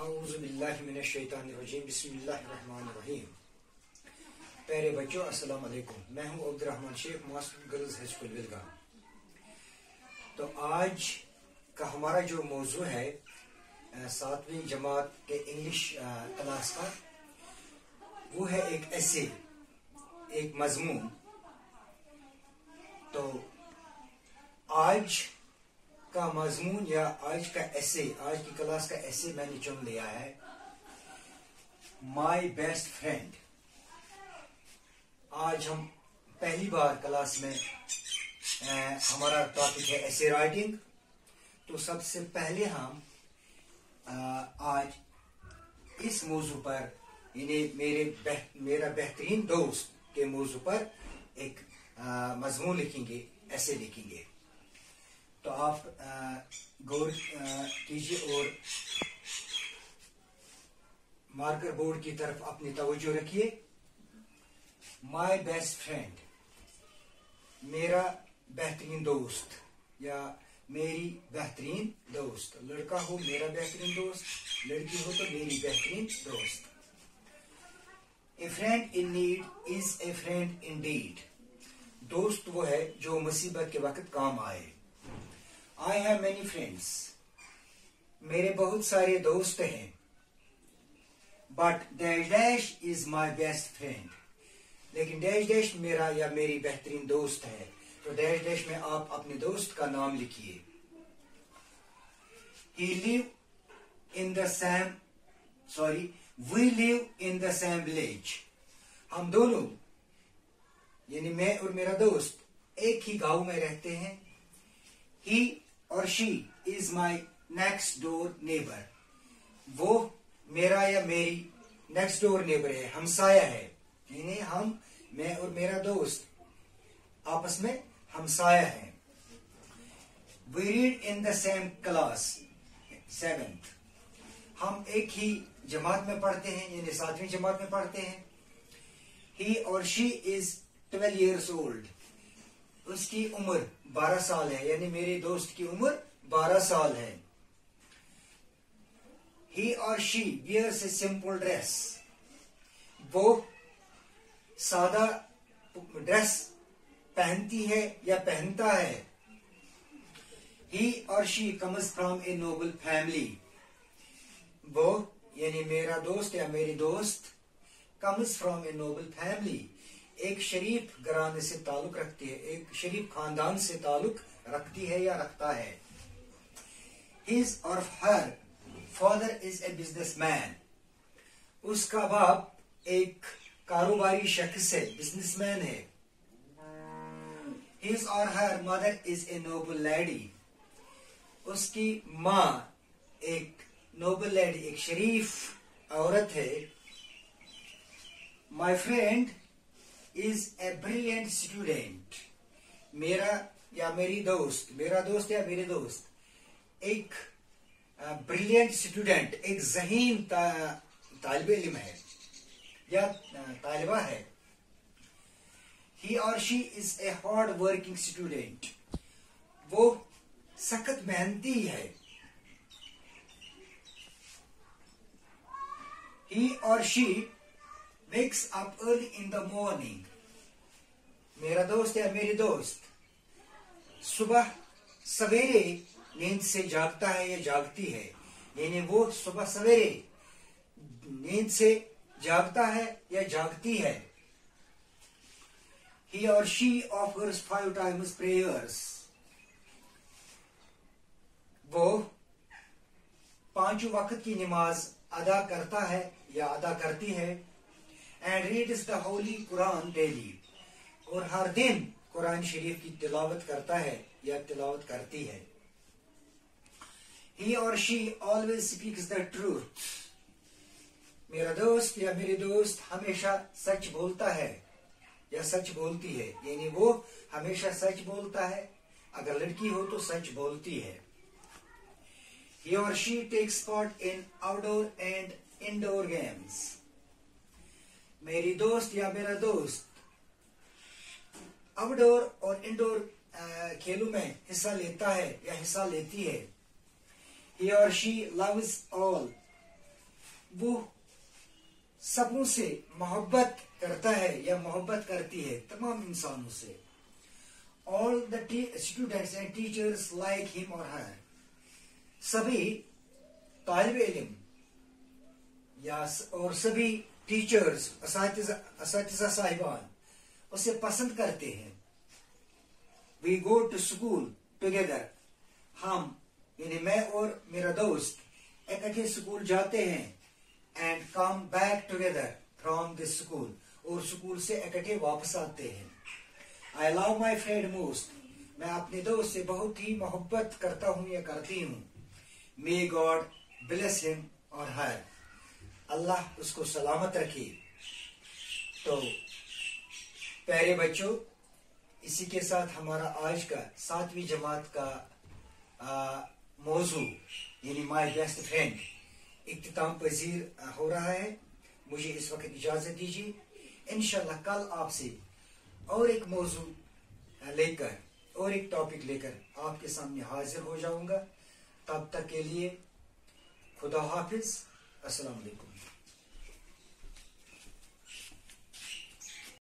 اعوذ باللہ من الشیطان الرجیم بسم اللہ الرحمن الرحیم. پیارے بچوں السلام علیکم. میں ہوں Abdur Rahman Sheikh master girls high school Walgam. تو آج کا ہمارا جو موضوع ہے 7ویں جماعت کے انگلش کلاس کا، وہ ہے ایک ایسے، ایک مضمون. تو آج کا مضمون یا آج کا ایسے، آج کی کلاس کا ایسے میں نے چن لیا ہے مائی بیسٹ فرینڈ. آج ہم پہلی بار کلاس میں ہمارا ٹاپک ہے ایسے رائٹنگ. تو سب سے پہلے ہم آج اس موضوع پر، یعنی میرا بہترین دوست کے موضوع پر ایک مضمون لکھیں گے، ایسے لکھیں گے. تو آپ غور کیجیے اور مارکر بورڈ کی طرف اپنی توجہ رکھیے. مائی بیسٹ فرینڈ، میرا بہترین دوست یا میری بہترین دوست. لڑکا ہو میرا بہترین دوست، لڑکی ہو تو میری بہترین دوست. A friend in need is a friend indeed. دوست وہ ہے جو مصیبت کے وقت کام آئے. I have many friends. میرے بہت سارے دوست ہیں. But dash dash is my best friend. لیکن ڈیش ڈیش میرا یا میری بہترین دوست ہے. تو ڈیش ڈیش میں آپ اپنے دوست کا نام لکھیے. We live in the same village. ہم دونوں یعنی میں اور میرا دوست ایک ہی گاؤں میں رہتے ہیں. He or she is my next door neighbor. وہ میرا یا میری نیکسٹ ڈور نیبر ہے، ہمسایہ ہے. یعنی میں اور میرا دوست آپس میں ہمسایہ ہیں. We read in the same class 7th. ہم ایک ہی جماعت میں پڑھتے ہیں، یعنی 7ویں جماعت میں پڑھتے ہیں. He or she is 12 years old. اس کی عمر 12 سال ہے، یعنی میرے دوست کی عمر 12 سال ہے. He or she wears a simple dress. وہ سادہ ڈریس پہنتی ہے یا پہنتا ہے. He or she comes from a noble family. وہ یعنی میرا دوست یا میری دوست comes from a noble family. ایک شریف گھرانے سے تعلق رکھتی ہے، ایک شریف خاندان سے تعلق رکھتی ہے یا رکھتا ہے. His or her father is a businessman. اس کا باپ ایک کاروباری شخص ہے، بزنس مین ہے. His or her mother is a noble lady. اس کی ماں ایک نوبل لیڈی، ایک شریف عورت ہے. My friend is a brilliant student. میرا یا میری دوست، میرا دوست یا میرے دوست ایک بریلینٹ اسٹوڈنٹ، ایک ذہین طالب علم ہے یا طالبہ ہے. He or she is a hard working student. وہ سخت محنتی ہے. He or she wakes up early in the morning. میرا دوست یا میری دوست صبح سویرے نیند سے جاگتا ہے یا جاگتی ہے. یعنی وہ صبح سویرے نیند سے جاگتا ہے یا جاگتی ہے. He or she offers 5 times prayers. وہ 5 وقت کی نماز ادا کرتا ہے یا ادا کرتی ہے. And reads the Holy Quran daily. اور ہر دن قرآن شریف کی تلاوت کرتا ہے یا تلاوت کرتی ہے. He or she always speaks the truth. میرا دوست یا میری دوست ہمیشہ سچ بولتا ہے یا سچ بولتی ہے. یعنی وہ ہمیشہ سچ بولتا ہے، اگر لڑکی ہو تو سچ بولتی ہے. He or she takes part in outdoor and indoor games. میری دوست یا میرا دوست آؤٹ ڈور اور انڈور کھیلوں میں حصہ لیتا ہے یا حصہ لیتی ہے. He or she loves all वो सबों से मोहब्बत करता है या मोहब्बत करती है तमाम इंसानों से. All the students and teachers like him or her. सभी तालिब इल्म या और सभी टीचर्स असातिज़ा साहिबान उसे पसंद करते हैं. We go to school together. हम यानी मैं और मेरा दोस्त इकट्ठे स्कूल जाते हैं. And come back together from the school. और स्कूल से इकट्ठे वापस आते हैं. I love my friend most. मैं अपने दोस्त से बहुत ही मोहब्बत करता हूँ या करती हूँ. May God bless him or her. अल्लाह उसको सलामत रखे. तो प्यारे बच्चों, इसी के साथ हमारा आज का 7वीं जमात का मौजू यानी माय बेस्ट फ्रेंड इख्तिताम पजीर हो रहा है. मुझे इस वक्त इजाजत दीजिए. इंशाल्लाह कल आपसे और एक मौजू लेकर और एक टॉपिक लेकर आपके सामने हाजिर हो जाऊंगा. तब तक के लिए खुदा हाफिज. अस्सलाम वालेकुम.